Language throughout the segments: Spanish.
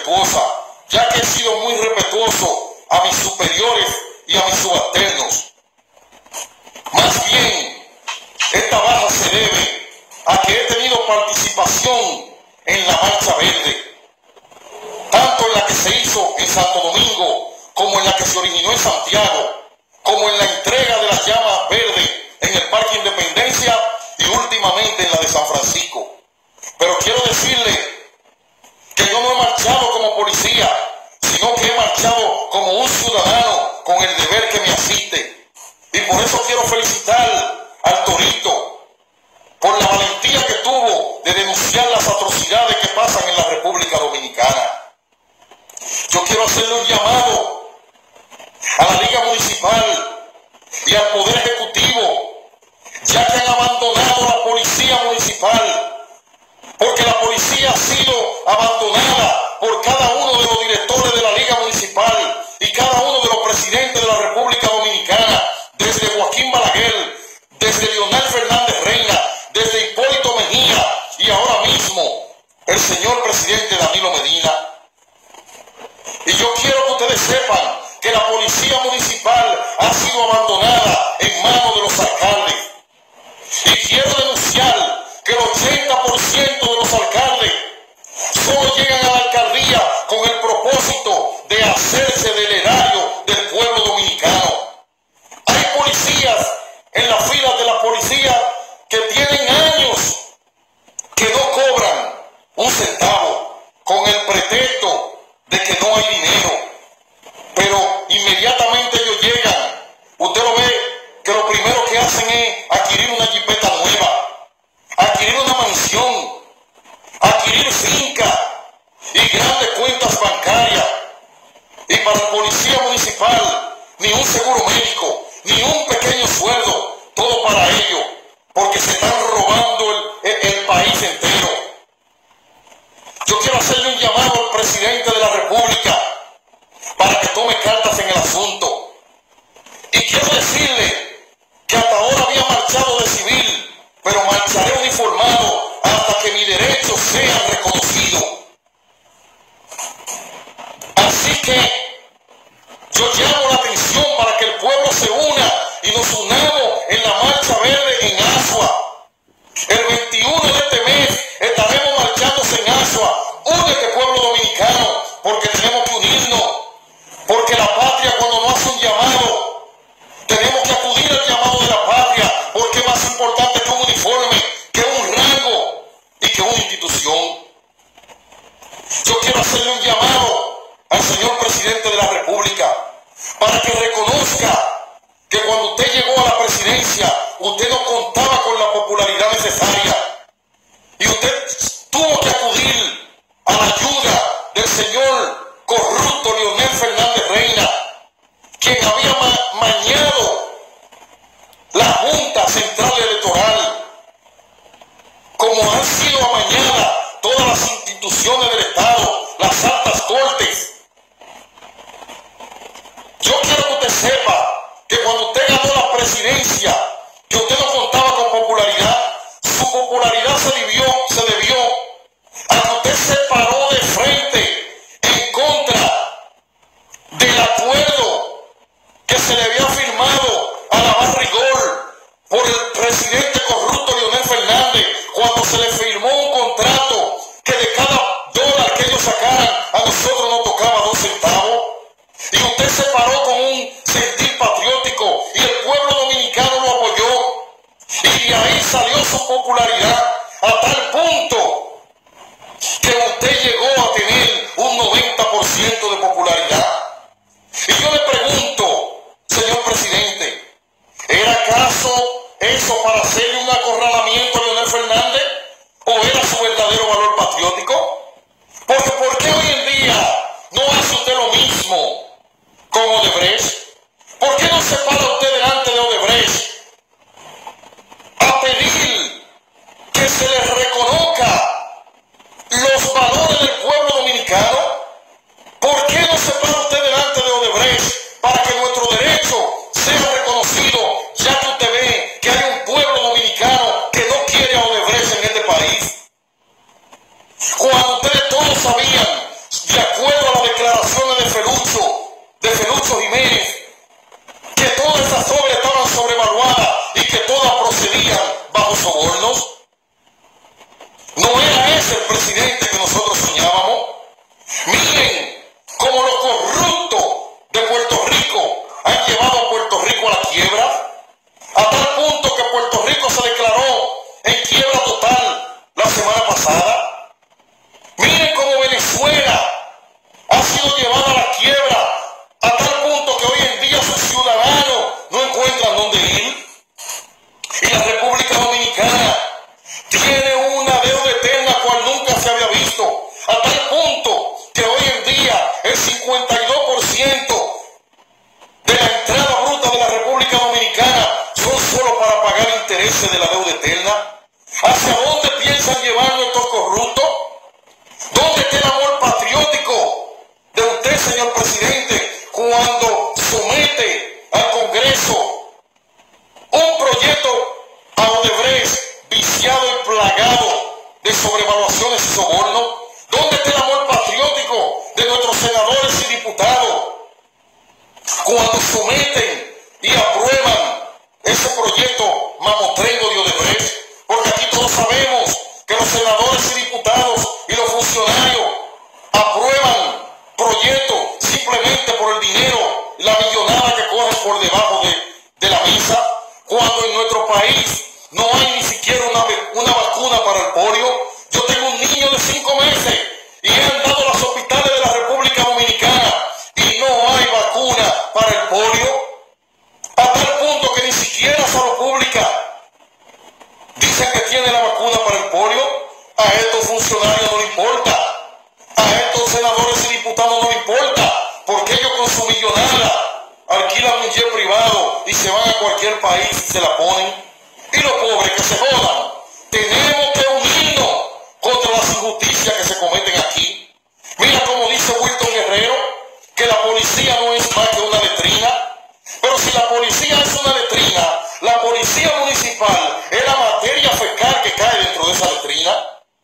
respetuosa, ya que he sido muy respetuoso a mis superiores y a mis subalternos. Más bien, esta baja se debe a que he tenido participación en la Marcha Verde, tanto en la que se hizo en Santo Domingo, como en la que se originó en Santiago, como en la entrega de las llamas verdes en el Parque Independencia y últimamente en la de San Francisco. Pero quiero decirle que yo no he marchado como policía, sino que he marchado como un ciudadano con el deber que me asiste. Y por eso quiero felicitar al Torito por la valentía que tuvo de denunciar las atrocidades que pasan en la República Dominicana. Yo quiero hacerle un llamado a la Liga Municipal y al Poder Ejecutivo, ya que han abandonado a la Policía Municipal, porque la policía ha sido abandonada por cada uno de los directores de la Liga Municipal y cada uno de los presidentes de la República Dominicana, desde Joaquín Balaguer, desde Leonel Fernández Reina, desde Hipólito Mejía y ahora mismo el señor presidente Danilo Medina. Y yo quiero que ustedes sepan que la policía municipal ha sido abandonada en manos de los alcaldes. Y quiero denunciar que el 80% de los alcaldes solo llegan a la alcaldía con el propósito de hacerse del erario del pueblo dominicano. Hay policías en las filas de la policía que tienen años que no cobran un centavo con el pretexto de que no hay dinero, pero inmediatamente ellos llegan, usted lo ve que lo primero que hacen es adquirir una jipeta nueva, adquirir una mansión, adquirir finca y grandes cuentas bancarias. Y para el policía municipal, ni un seguro médico, ni un pequeño sueldo, todo para ellos, porque se están robando el país entero. Yo quiero hacerle un llamado al presidente de la República para que tome cartas en el asunto. Y quiero decirle que hasta ahora había marchado de civil, pero marcharé uniformado hasta que mis derechos sean reconocidos. Así que yo llamo la atención para que el pueblo se una y nos unamos en la Marcha Verde en Asua. El 21 de este mes estaremos marchando en Asua. Únete, pueblo dominicano, porque tenemos que unirnos. Porque la patria, cuando nos hace un llamado, tenemos que acudir al llamado de la patria, porque es más importante que un uniforme, que un rango y que una institución. Yo quiero hacerle un llamado al señor presidente de la República para que reconozca que cuando usted llegó a la presidencia, usted no contaba con la popularidad necesaria y usted tuvo que acudir a la ayuda del señor corrupto Leonel Fernández Reina, quien había mañado la Junta Central Electoral, como han sido amañadas todas las instituciones del Estado, las altas cortes. Yo quiero que usted sepa que cuando usted ganó la presidencia, que usted no contaba con popularidad, su popularidad se debió a que usted se paró de frente en contra del acuerdo que se le había firmado a la Barrigol por el presidente corrupto Leonel Fernández, cuando se le firmó un contrato que de cada dólar que ellos sacaran a nosotros nos tocaba 2 centavos. Y usted se paró con un sentir patriótico y el pueblo dominicano lo apoyó. Y de ahí salió su popularidad a tal punto que usted llegó a tener un 90% de popularidad. Y yo le pregunto, señor presidente, ¿era acaso eso para hacerle un acorralamiento a Leonel Fernández? ¿O era su verdadero valor patriótico? Porque ¿por qué hoy en día no hace usted lo mismo con Odebrecht? ¿Por qué no se para usted delante de Odebrecht a pedir que se le reconozca sido llevada a la quiebra, a tal punto que hoy en día sus ciudadanos no encuentran dónde ir. Y la República Dominicana tiene una deuda eterna cual nunca se había visto, a tal punto que hoy en día el 52% de la entrada bruta de la República Dominicana son solo para pagar intereses de la deuda eterna. ¿Hacia dónde piensan llevarnos estos corruptos? ¿Dónde está el amor patriótico de usted, señor presidente, cuando somete al Congreso un proyecto a Odebrecht viciado y plagado de sobrevaluaciones y sobornos? ¿Dónde está el amor patriótico de nuestros senadores y diputados cuando someten y aprueban ese proyecto mamotrengo de Odebrecht? Porque aquí todos sabemos que los senadores y diputados y los funcionarios aprueban proyectos simplemente por el dinero, la millonada que cogen por debajo de la mesa, cuando en nuestro país no hay ni siquiera una vacuna para el polio. Yo tengo un niño de 5 meses y he andado a los hospitales de la República Dominicana y no hay vacuna para el polio, a tal punto que ni siquiera Salud Pública dice que tiene la vacuna para el polio. A estos funcionarios no le importa, a estos senadores y diputados no le importa, porque ellos con su millonada alquilan un jet privado y se van a cualquier país y se la ponen. Y los pobres que se jodan. Tenemos que unirnos contra las injusticias que se cometen aquí. Mira como dice Wilton Guerrero, que la policía no es más que una letrina. Pero si la policía es una letrina, la policía municipal es la materia fecal que cae dentro de esa letrina.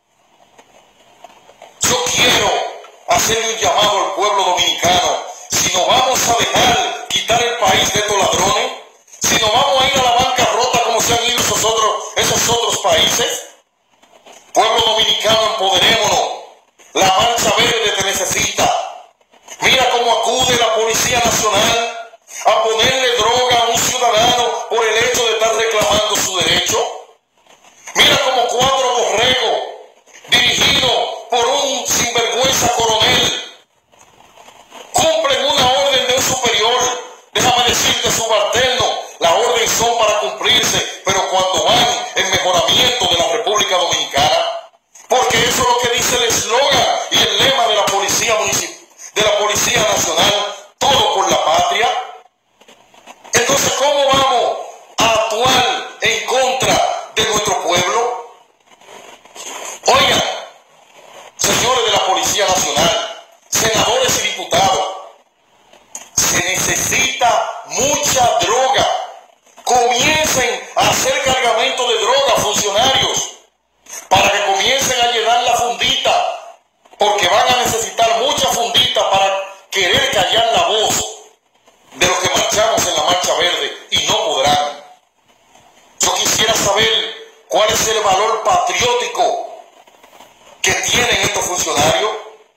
Yo quiero hacerle un llamado al pueblo dominicano. Si nos vamos a dejar quitar el país de estos ladrones, si nos vamos a ir a la bancarrota como se han ido esos otros países, pueblo dominicano, empoderémonos. La Marcha Verde te necesita. Mira cómo acude la Policía Nacional a ponerle droga a un ciudadano por el hecho de estar reclamando su derecho. Mira cómo 4 borregos dirigidos por un sinvergüenza coronel cumplen una orden de un superior. Déjame decirte, subalterno, las órdenes son para cumplirse, pero cuando van en mejoramiento de la República Dominicana, porque eso es lo que dice el eslogan y el lema de la Policía Nacional, todo por la patria. Entonces, ¿cómo vamos a actuar en contra de nuestro pueblo? Oigan, señores de la Policía Nacional, senadores y diputados, se necesita mucha droga. Comiencen a hacer cargamento de droga, funcionarios, para que comiencen a llenar la fundita, porque van a necesitar mucha fundita para querer callar la voz de los que marchamos en la Marcha Verde y no podrán. Yo quisiera saber cuál es el valor patriótico que tienen estos funcionarios.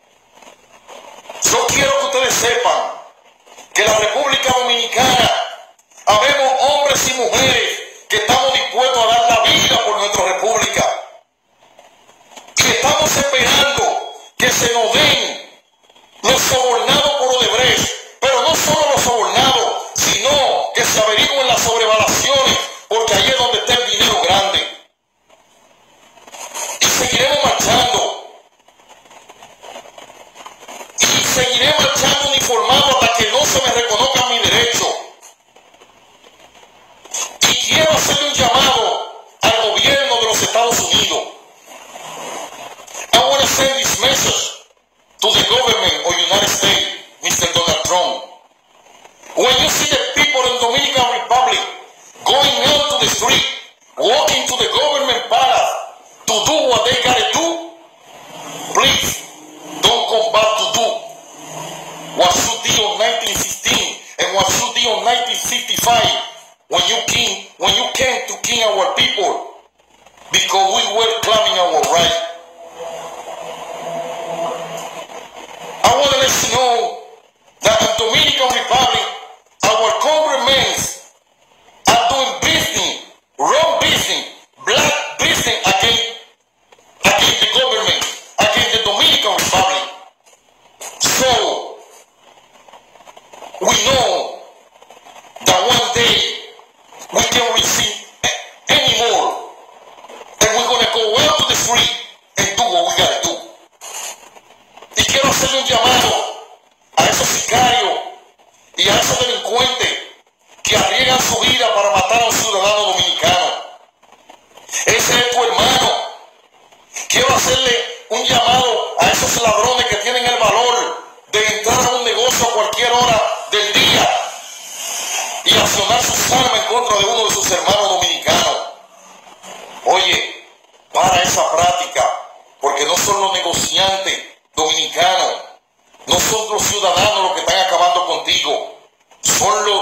Yo quiero que ustedes sepan que en la República Dominicana habemos hombres y mujeres que estamos dispuestos a dar la vida por nuestra república. Y estamos esperando que se nos den los sobornados por Odebrecht, pero no solo los sobornados, sino que se averigüen las sobrevaluaciones, porque ahí es donde está el dinero grande. Y seguiremos marchando. Y seguiré marchando uniformado hasta que no se me reconozcan mis derechos. Y quiero hacerle un llamado al gobierno de los Estados Unidos. I want to send this message to the government of the United States, Mr. Donald Trump. When you see the people in the Dominican Republic going out to the street, walking to the government palace to do what they gotta do, please don't come back to do what you did on 1916 and what you did on 1965 when you came to kill our people because we were claiming our right. I want to let you know that in Dominican Republic, our governments are doing business, wrong business, black business against the government, against the Dominican Republic. So, we know that one day we can receive any more, and we're going to go out to the street and do what we got to do. Y quiero hacerle un llamado a esos sicarios y a esos delincuentes que arriesgan su vida para matar a un ciudadano dominicano. Ese es tu hermano. Quiero hacerle un llamado a esos ladrones que tienen el valor de entrar a un negocio a cualquier hora del día y accionar sus armas en contra de uno de sus hermanos dominicanos. Oye, para esa práctica, porque no son los negociantes dominicanos, no son los ciudadanos los que están acabando contigo, son los